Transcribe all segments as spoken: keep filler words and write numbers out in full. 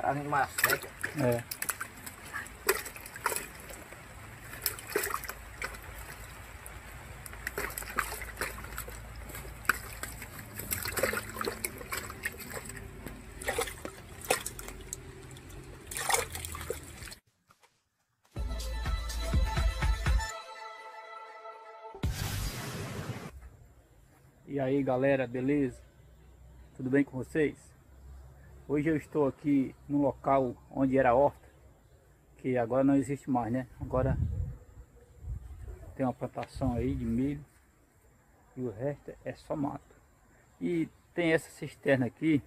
Caralho, mais seca. É. E aí galera, beleza? Tudo bem com vocês? Hoje eu estou aqui no local onde era a horta, que agora não existe mais, né? Agora tem uma plantação aí de milho e o resto é só mato. E tem essa cisterna aqui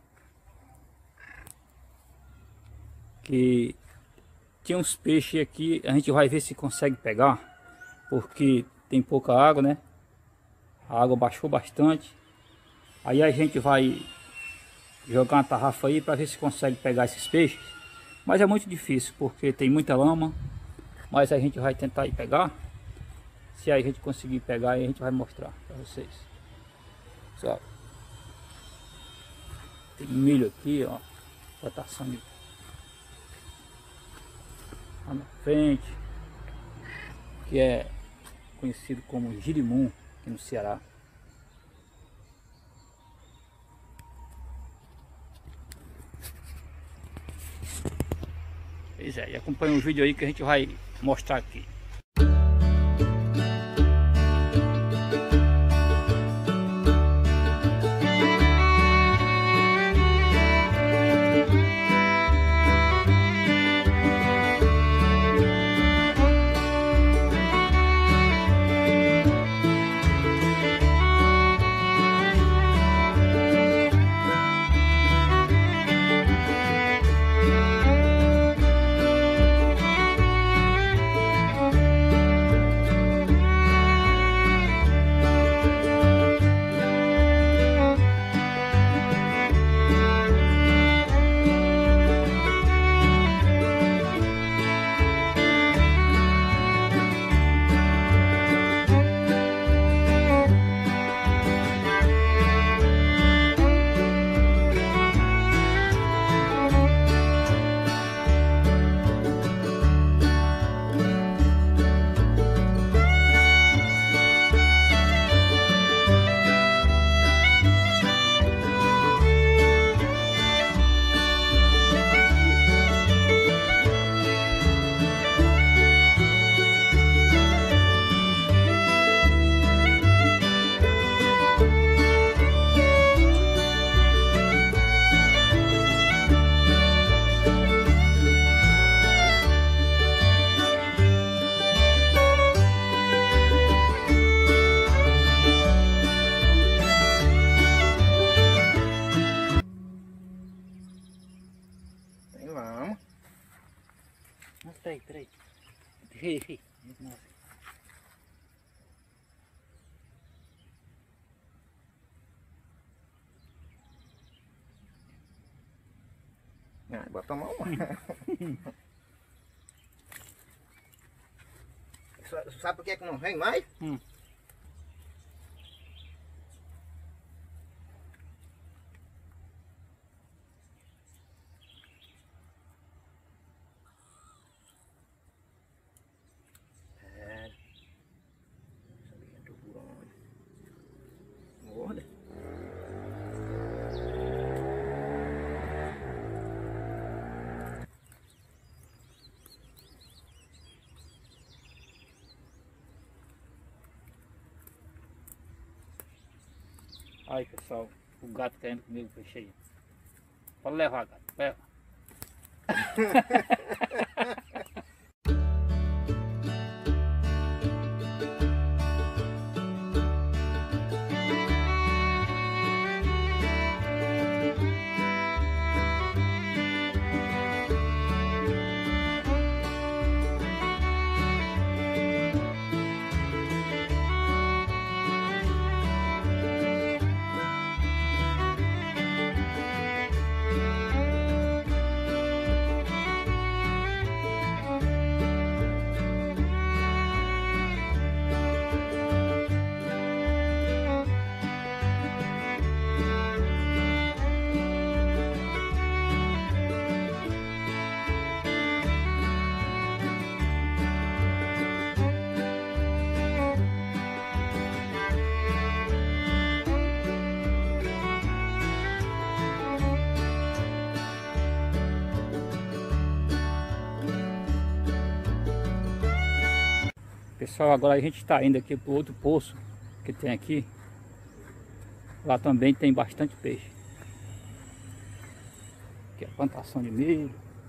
que tinha uns peixes aqui, a gente vai ver se consegue pegar, porque tem pouca água, né? A água baixou bastante. Aí a gente vai jogar uma tarrafa aí para ver se consegue pegar esses peixes. Mas é muito difícil porque tem muita lama. Mas a gente vai tentar ir pegar. Se a gente conseguir pegar, aí a gente vai mostrar para vocês. Pessoal, tem milho aqui, ó. Plantação de lá na frente, que é conhecido como girimum aqui no Ceará. Pois é, e acompanha o vídeo aí que a gente vai mostrar aqui. Peraí, peraí. Ei, ei. Ah, bota a mão. Sabe por que é que não vem mais? Hum. Aí pessoal, o gato querendo comer o peixe aí. Pode levar, gato, leva. Pessoal, agora a gente está indo aqui para o outro poço que tem aqui. Lá também tem bastante peixe. Aqui é a plantação de milho.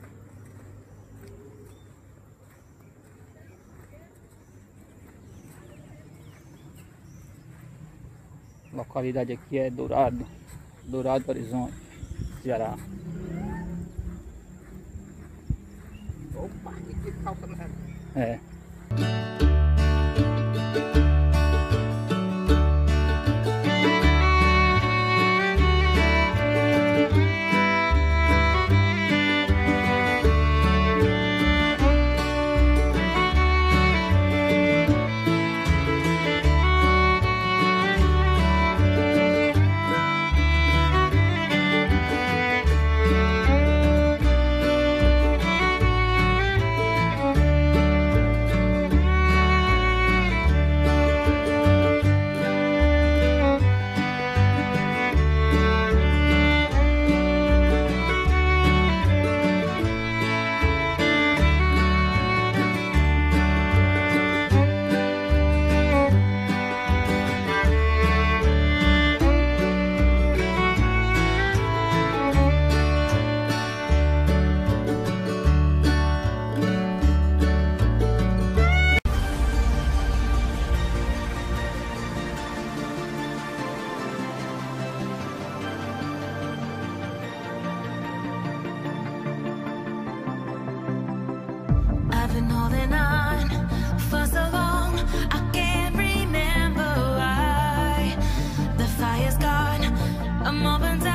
A localidade aqui é Dourado, Dourado do Horizonte, Ceará. Opa, que falta nada. É. I've been holding on for so long, I can't remember why. The fire's gone, I'm open to